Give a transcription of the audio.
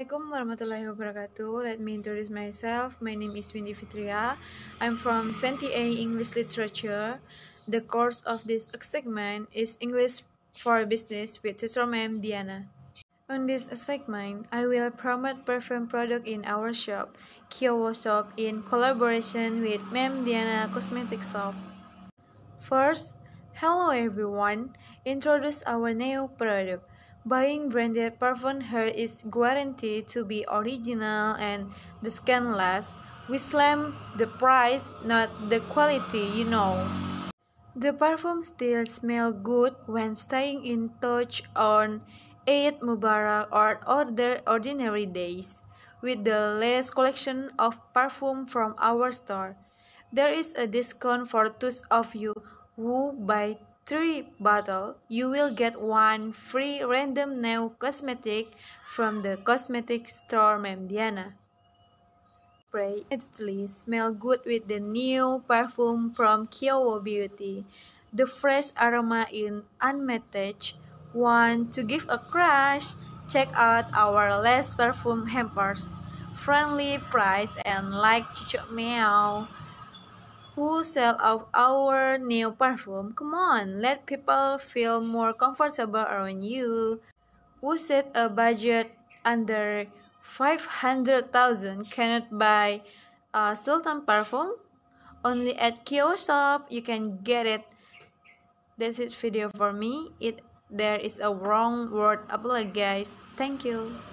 Assalamualaikum warahmatullahi wabarakatuh. Let me introduce myself. My name is Windy Fitria. I'm from 20A English Literature. The course of this segment is English for Business with Tutor Ma'am Diana. On this segment, I will promote perfume product in our shop, Kyowo Shop, in collaboration with Ma'am Diana Cosmetic Shop. First, hello everyone. Introduce our new product. Buying branded perfume hair is guaranteed to be original and the scan last. We slam the price, not the quality. The perfume still smell good when staying in touch on Eid Mubarak or other ordinary days. With the latest collection of perfume from our store, there is a discount for those of you who buy 3 bottles. You will get one free random new cosmetic from the cosmetic store Ma'am Diana. Spray instantly smell good with the new perfume from Kyowo Beauty. The fresh aroma is unmatched. Want to give a crush? Check out our latest perfume hampers. Friendly price and like Cucuk Meow who sell off our new perfume. Come on, let people feel more comfortable around you. Who set a budget under 500,000 cannot buy a Sultan perfume? Only at kiosk shop you can get it. That's it video for me. There is a wrong word. Apologize. Thank you.